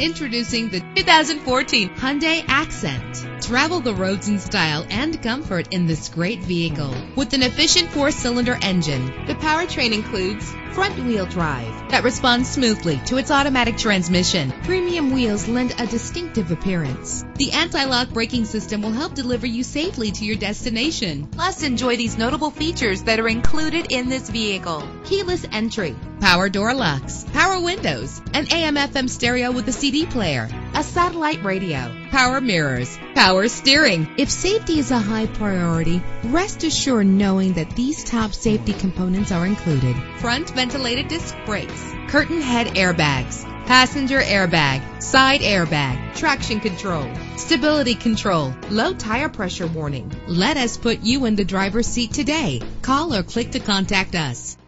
Introducing the 2014 Hyundai Accent. Travel the roads in style and comfort in this great vehicle. With an efficient 4-cylinder engine, the powertrain includes front-wheel drive that responds smoothly to its automatic transmission. Premium wheels lend a distinctive appearance. The anti-lock braking system will help deliver you safely to your destination. Plus, enjoy these notable features that are included in this vehicle: keyless entry, power door locks, power windows, an AM/FM stereo with a CD player, a satellite radio, power mirrors, power steering. If safety is a high priority, rest assured knowing that these top safety components are included: front ventilated disc brakes, curtain head airbags, passenger airbag, side airbag, traction control, stability control, low tire pressure warning. Let us put you in the driver's seat today. Call or click to contact us.